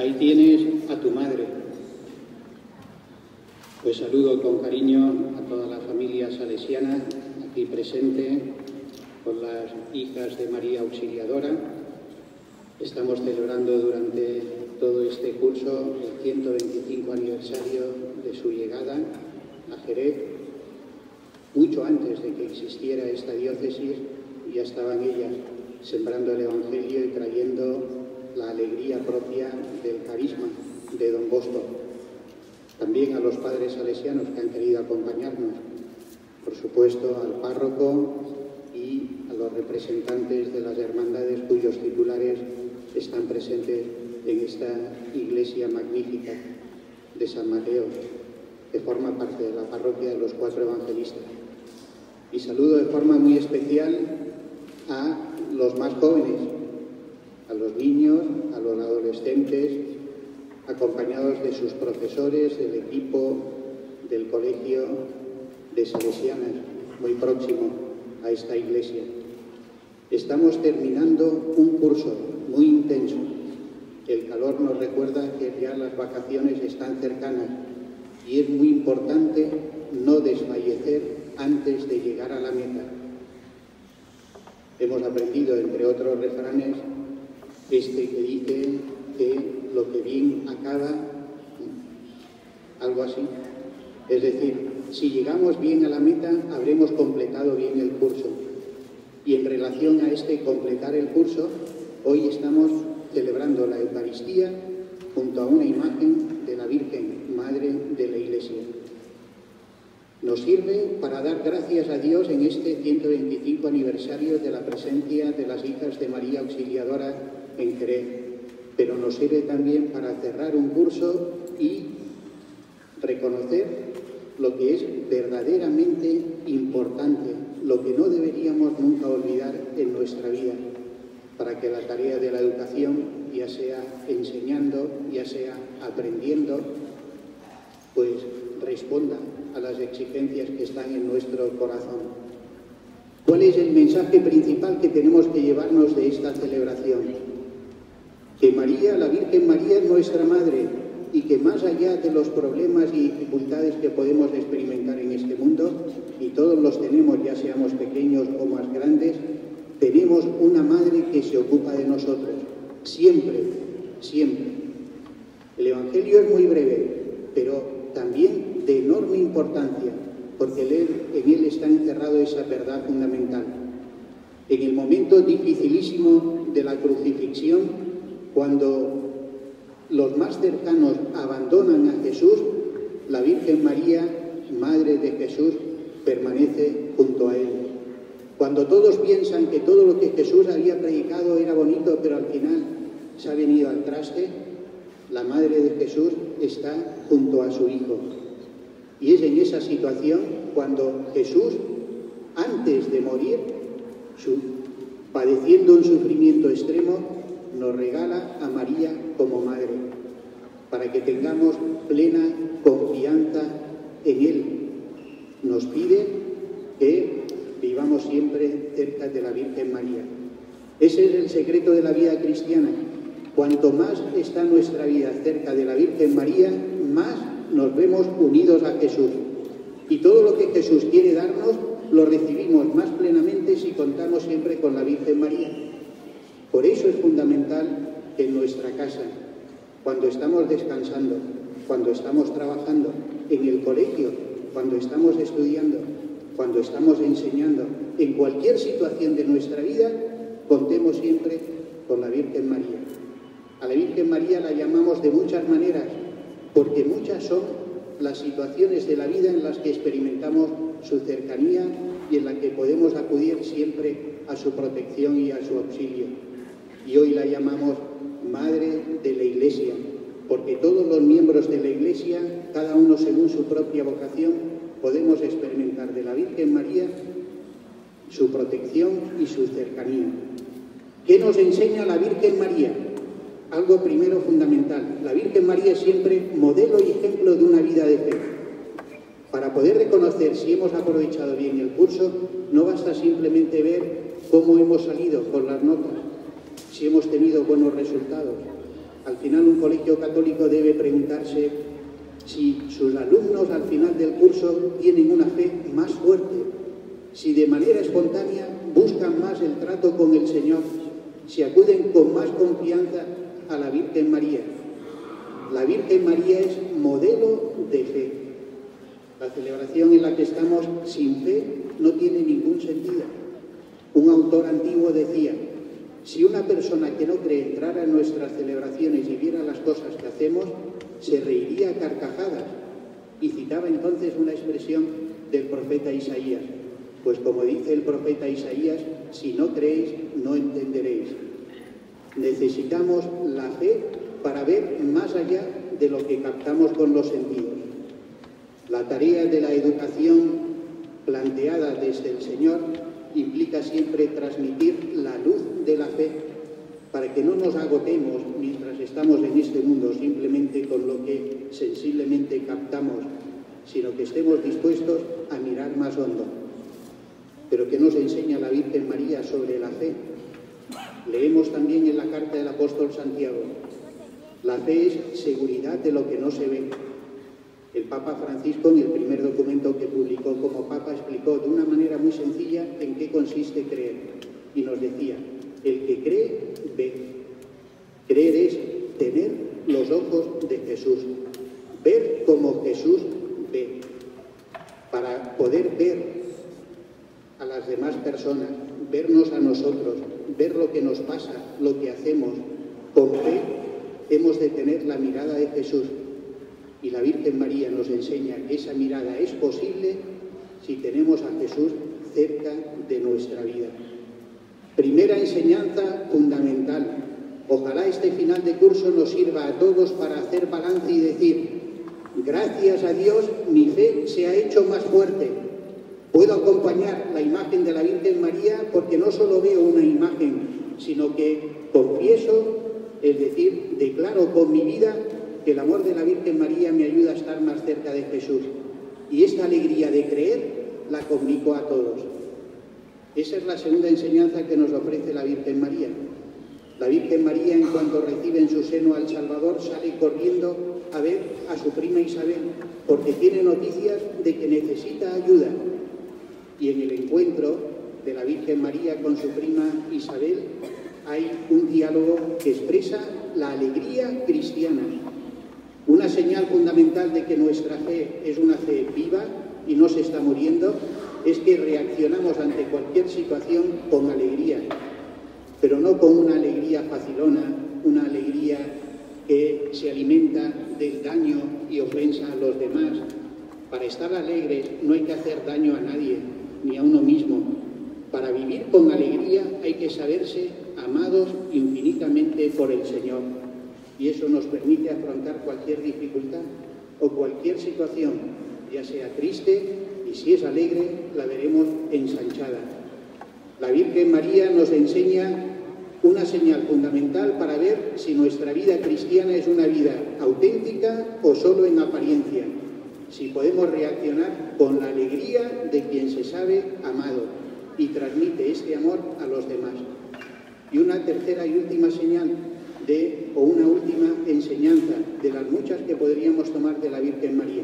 Ahí tienes a tu madre. Pues saludo con cariño a toda la familia salesiana aquí presente, con las hijas de María Auxiliadora. Estamos celebrando durante todo este curso el 125 aniversario de su llegada a Jerez. Mucho antes de que existiera esta diócesis, ya estaban ellas sembrando el Evangelio y trayendo la alegría propia del carisma de Don Bosco. También a los padres salesianos que han querido acompañarnos, por supuesto al párroco y a los representantes de las hermandades cuyos titulares están presentes en esta iglesia magnífica de San Mateo, que forma parte de la parroquia de los Cuatro Evangelistas. Y saludo de forma muy especial a los más jóvenes, a los niños, a los adolescentes, acompañados de sus profesores, del equipo del colegio de Salesianas, muy próximo a esta iglesia. Estamos terminando un curso muy intenso. El calor nos recuerda que ya las vacaciones están cercanas y es muy importante no desfallecer antes de llegar a la meta. Hemos aprendido, entre otros refranes, este que dice que lo que bien acaba, algo así. Es decir, si llegamos bien a la meta, habremos completado bien el curso. Y en relación a este completar el curso, hoy estamos celebrando la Eucaristía junto a una imagen de la Virgen, Madre de la Iglesia. Nos sirve para dar gracias a Dios en este 125 aniversario de la presencia de las hijas de María Auxiliadora en Jerez, pero nos sirve también para cerrar un curso y reconocer lo que es verdaderamente importante, lo que no deberíamos nunca olvidar en nuestra vida, para que la tarea de la educación, ya sea enseñando, ya sea aprendiendo, pues responda a las exigencias que están en nuestro corazón. ¿Cuál es el mensaje principal que tenemos que llevarnos de esta celebración? Que María, la Virgen María, es nuestra Madre y que más allá de los problemas y dificultades que podemos experimentar en este mundo, y todos los tenemos, ya seamos pequeños o más grandes, tenemos una Madre que se ocupa de nosotros, siempre, siempre. El Evangelio es muy breve, pero también de enorme importancia, porque en él está encerrado esa verdad fundamental. En el momento dificilísimo de la crucifixión, cuando los más cercanos abandonan a Jesús, la Virgen María, Madre de Jesús, permanece junto a él. Cuando todos piensan que todo lo que Jesús había predicado era bonito, pero al final se ha venido al traste, la Madre de Jesús está junto a su Hijo. Y es en esa situación cuando Jesús, antes de morir, padeciendo un sufrimiento extremo, nos regala a María como Madre, para que tengamos plena confianza en Él. Nos pide que vivamos siempre cerca de la Virgen María. Ese es el secreto de la vida cristiana. Cuanto más está nuestra vida cerca de la Virgen María, más nos vemos unidos a Jesús. Y todo lo que Jesús quiere darnos, lo recibimos más plenamente si contamos siempre con la Virgen María. Por eso es fundamental que en nuestra casa, cuando estamos descansando, cuando estamos trabajando, en el colegio, cuando estamos estudiando, cuando estamos enseñando, en cualquier situación de nuestra vida, contemos siempre con la Virgen María. A la Virgen María la llamamos de muchas maneras, porque muchas son las situaciones de la vida en las que experimentamos su cercanía y en las que podemos acudir siempre a su protección y a su auxilio. Y hoy la llamamos Madre de la Iglesia, porque todos los miembros de la Iglesia, cada uno según su propia vocación, podemos experimentar de la Virgen María su protección y su cercanía. ¿Qué nos enseña la Virgen María? Algo primero fundamental. La Virgen María es siempre modelo y ejemplo de una vida de fe. Para poder reconocer si hemos aprovechado bien el curso, no basta simplemente ver cómo hemos salido con las notas, si hemos tenido buenos resultados. Al final, un colegio católico debe preguntarse si sus alumnos al final del curso tienen una fe más fuerte, si de manera espontánea buscan más el trato con el Señor, si acuden con más confianza a la Virgen María. La Virgen María es modelo de fe. La celebración en la que estamos sin fe no tiene ningún sentido. Un autor antiguo decía: si una persona que no cree entrara en nuestras celebraciones y viera las cosas que hacemos, se reiría a carcajadas. Y citaba entonces una expresión del profeta Isaías: pues como dice el profeta Isaías, si no creéis, no entenderéis. Necesitamos la fe para ver más allá de lo que captamos con los sentidos. La tarea de la educación planteada desde el Señor implica siempre transmitir la luz de la fe para que no nos agotemos mientras estamos en este mundo simplemente con lo que sensiblemente captamos, sino que estemos dispuestos a mirar más hondo. Pero ¿qué nos enseña la Virgen María sobre la fe? Leemos también en la carta del apóstol Santiago: la fe es seguridad de lo que no se ve. El Papa Francisco, en el primer documento que publicó como Papa, explicó de una manera muy sencilla en qué consiste creer. Y nos decía: el que cree, ve. Creer es tener los ojos de Jesús, ver como Jesús ve. Para poder ver a las demás personas, vernos a nosotros, ver lo que nos pasa, lo que hacemos, con fe hemos de tener la mirada de Jesús. Y la Virgen María nos enseña que esa mirada es posible si tenemos a Jesús cerca de nuestra vida. Primera enseñanza fundamental. Ojalá este final de curso nos sirva a todos para hacer balance y decir: gracias a Dios mi fe se ha hecho más fuerte. Puedo acompañar la imagen de la Virgen María porque no solo veo una imagen, sino que confieso, es decir, declaro con mi vida que el amor de la Virgen María me ayuda a estar más cerca de Jesús. Y esta alegría de creer la comunico a todos. Esa es la segunda enseñanza que nos ofrece la Virgen María. La Virgen María, en cuanto recibe en su seno al Salvador, sale corriendo a ver a su prima Isabel, porque tiene noticias de que necesita ayuda. Y en el encuentro de la Virgen María con su prima Isabel hay un diálogo que expresa la alegría cristiana. Una señal fundamental de que nuestra fe es una fe viva y no se está muriendo es que reaccionamos ante cualquier situación con alegría, pero no con una alegría facilona, una alegría que se alimenta del daño y ofensa a los demás. Para estar alegres no hay que hacer daño a nadie, ni a uno mismo. Para vivir con alegría hay que saberse amados infinitamente por el Señor. Y eso nos permite afrontar cualquier dificultad o cualquier situación, ya sea triste, y si es alegre, la veremos ensanchada. La Virgen María nos enseña una señal fundamental para ver si nuestra vida cristiana es una vida auténtica o solo en apariencia, si podemos reaccionar con la alegría de quien se sabe amado y transmite este amor a los demás. Y una tercera y última señal o una última enseñanza de las muchas que podríamos tomar de la Virgen María.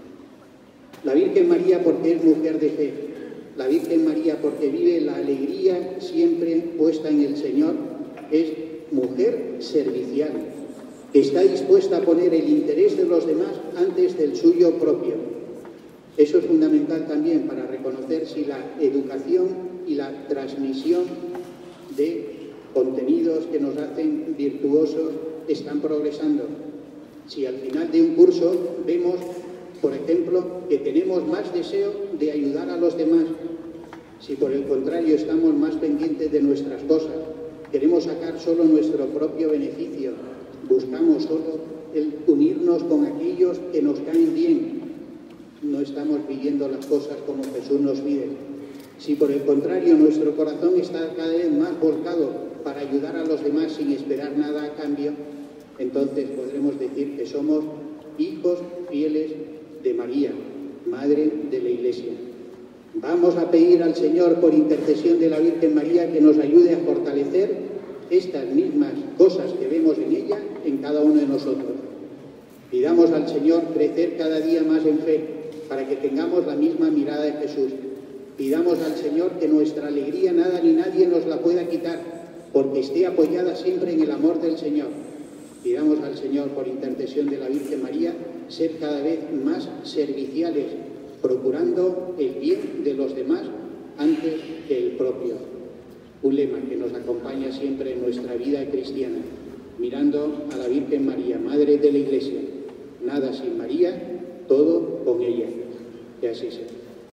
La Virgen María porque es mujer de fe, la Virgen María porque vive la alegría siempre puesta en el Señor, es mujer servicial, que está dispuesta a poner el interés de los demás antes del suyo propio. Eso es fundamental también para reconocer si la educación y la transmisión de contenidos que nos hacen virtuosos están progresando. Si al final de un curso vemos, por ejemplo, que tenemos más deseo de ayudar a los demás, si por el contrario estamos más pendientes de nuestras cosas, queremos sacar solo nuestro propio beneficio, buscamos solo el unirnos con aquellos que nos caen bien, no estamos pidiendo las cosas como Jesús nos pide. Si por el contrario nuestro corazón está cada vez más volcado para ayudar a los demás sin esperar nada a cambio, entonces podremos decir que somos hijos fieles de María, Madre de la Iglesia. Vamos a pedir al Señor, por intercesión de la Virgen María, que nos ayude a fortalecer estas mismas cosas que vemos en ella en cada uno de nosotros. Pidamos al Señor crecer cada día más en fe, para que tengamos la misma mirada de Jesús. Pidamos al Señor que nuestra alegría nada ni nadie nos la pueda quitar, porque esté apoyada siempre en el amor del Señor. Pidamos al Señor, por intercesión de la Virgen María, ser cada vez más serviciales, procurando el bien de los demás antes que el propio. Un lema que nos acompaña siempre en nuestra vida cristiana, mirando a la Virgen María, Madre de la Iglesia. Nada sin María, todo con ella. Que así sea.